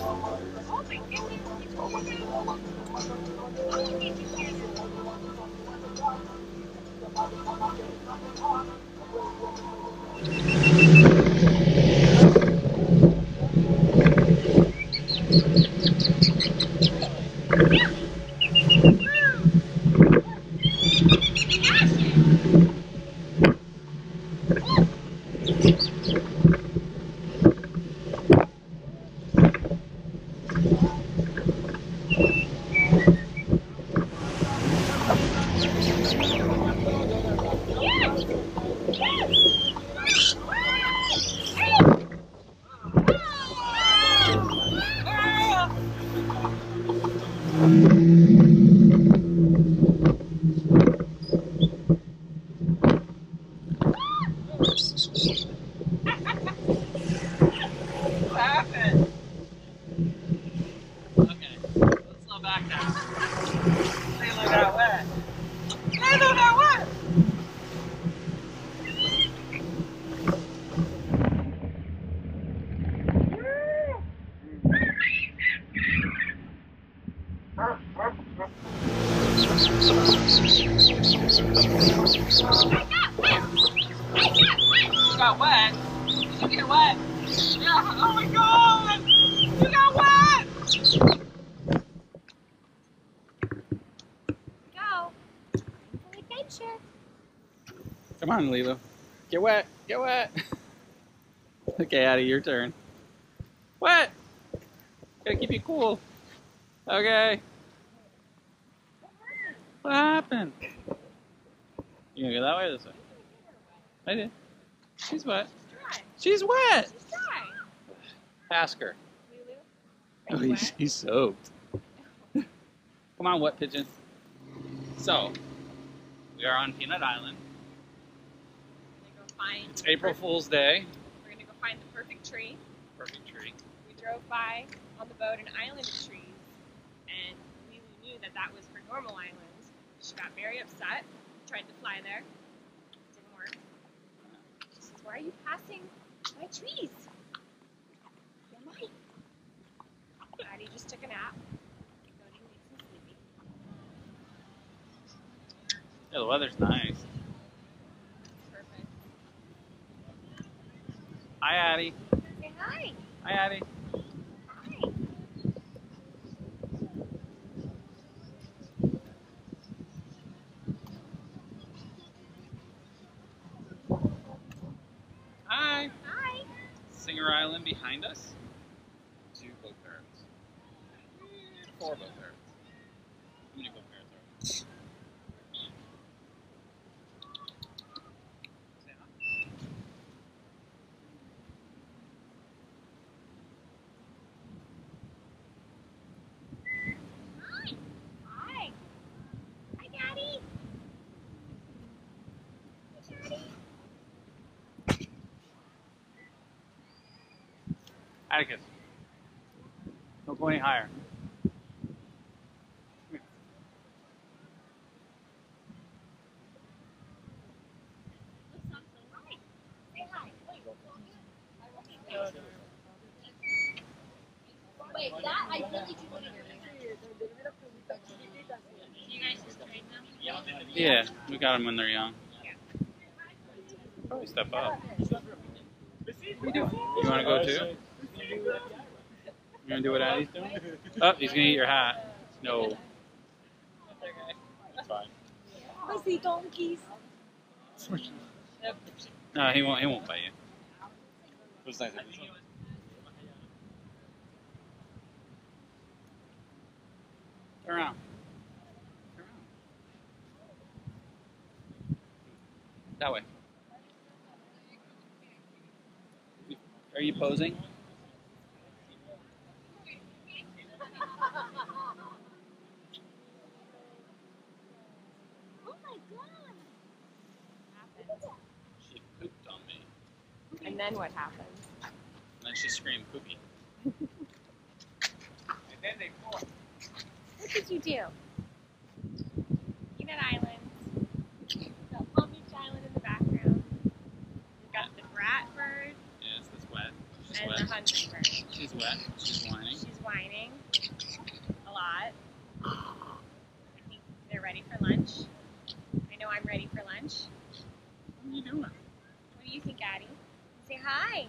Oh my goodness, you told me. Oh, did you hear what happened? Okay, let's slow back down. Leeloo got wet. Leeloo got wet! You got wet? Did you get wet? Yeah, oh my god! You got wet! Go. An adventure. Come on, Leeloo. Get wet. Get wet. Okay, Addie, your turn. Wet. Gotta keep you cool. Okay. What happened? You gonna go that way or this way? I did. She's wet. She's wet. She's dry. Ask her. Leeloo, Oh, are you wet? he's soaked. Come on, wet pigeon. So, we are on Peanut Island. We're gonna go find. It's April Fool's Day. We're gonna go find the perfect tree. Perfect tree. We drove by on the boat an island of trees, and Leeloo knew that that was her normal island. She got very upset, tried to fly there. Didn't work. She says, "Why are you passing my trees? You're mine." Addie just took a nap. Cody makes him sleepy. Yeah, the weather's nice. Perfect. Hi, Addie. Say hi. Hi, Addie. Hi. Hi. Hi. Singer Island behind us. 2 boat parrots. 4 boat parrots. How many boat parrots are there? Say hi. Hi. Hi, Daddy. Hi, Daddy. Atticus. Don't go any higher. Hi. Say hi. Wait, that I really do want to hear. You guys just train them? Yeah, we got them when they're young. Probably step up. You want to go too? You want to do what Addie's doing? Oh, he's going to eat your hat. No. That's fine. Pussy donkeys. No, he won't bite you. Turn around. Turn around. That way. Are you posing? Oh my god. She pooped on me. And then what happened? And then she screamed poopy. And then they fought. What did you do? Peanut Island. Got Palm Beach Island in the background. We've got the brat bird Yes, that's wet. She's and wet. the hungry bird. She's wet. She's whining. She's whining a lot. I think they're ready for lunch. I know I'm ready for lunch. What are you doing? What do you think, Addie? Say hi.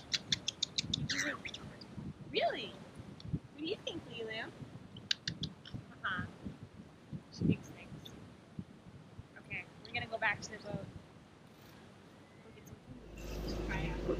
Really? What do you think, Leeloo? Uh-huh. She thinks things. Okay, we're gonna go back to the boat. Go get some food. Try out.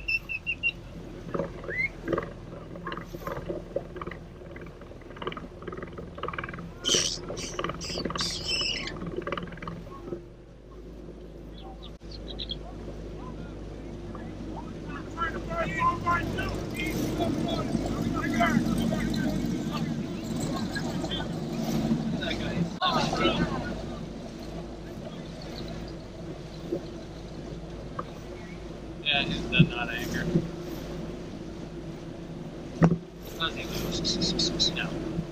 Yeah, he's done not anchor. Does he lose? No.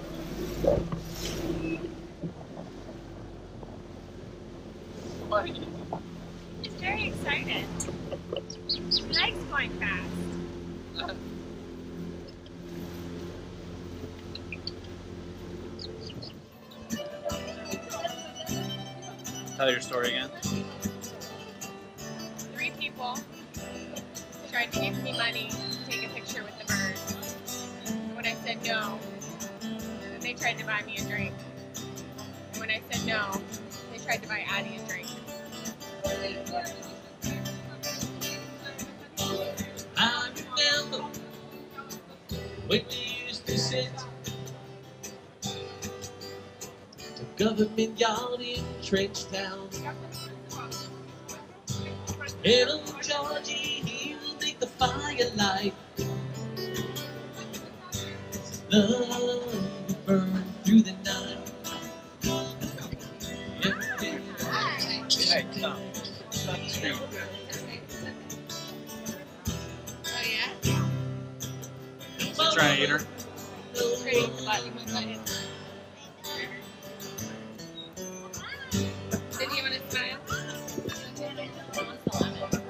Buddy. He's very excited. He likes going fast. Tell your story again. 3 people tried to give me money to take a picture with the bird. When I said no, then they tried to buy me a drink. And when I said no, they tried to buy Addie a drink. I remember when we used to sit the government yard in Trenchtown. And old Georgie, he will make the firelight. Love will burn through the night. Hey, stop. Stop screaming. Oh yeah? Is he trying to eat her? Pretty button was button. Did you want to smile? Almost 11.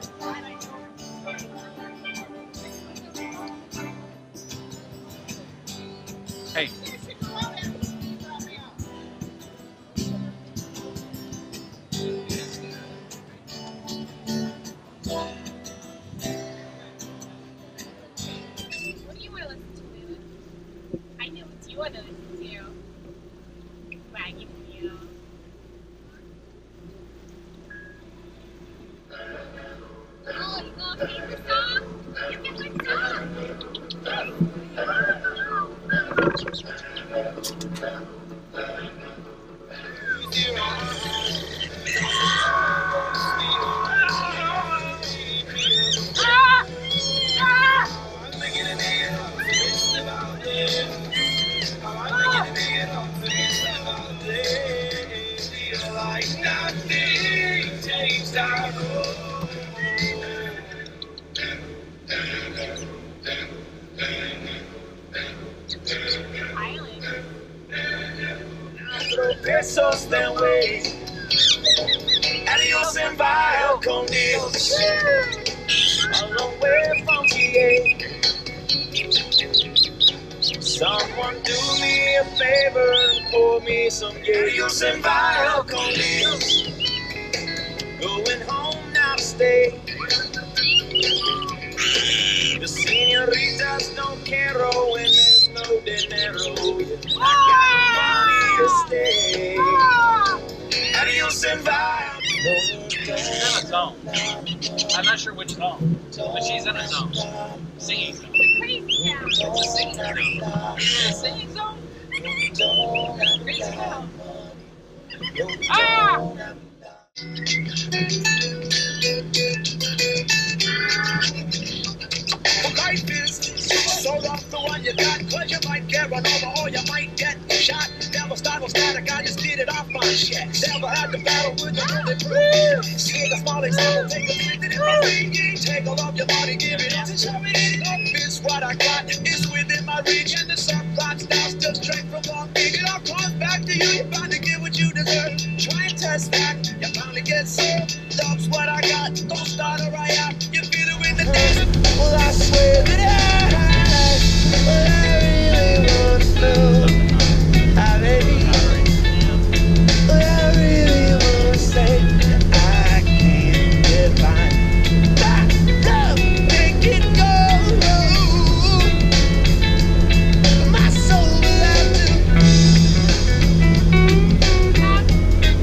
Hey. What do you want to listen to, Leeloo? I know what you want to listen to. Wagging wheel. Oh, you gonna sing the song? You can sing the song. Island. Pesos then way. Adios and bye, con Dios. A long way from GA. Someone do me a favor and pour me some gay. Adios and bye, con Dios. Going home now to stay. The senoritas don't care when there's no dinero. I got money to stay. Adios and bye. She's in a zone. I'm not sure which zone, but she's in a zone. Singing zone. The crazy town. It's a singing zone. Is it a singing zone? Crazy town. Ah! Life is so rough, the one you got, cause you might get run over or you might get shot. Never start static, I just get it off my chest. Never had to battle with the bullet. See the small example, take a minute in my thinking. Take all of your money, give it up and show it. Love is what I got, it's within my reach. And the sun clock stops just straight from Long Beach. It all comes back to you, you finally get what you deserve. Try and test that, you finally get served. Love's what I got, don't start a riot. You feel it with the desert. Well, I swear that I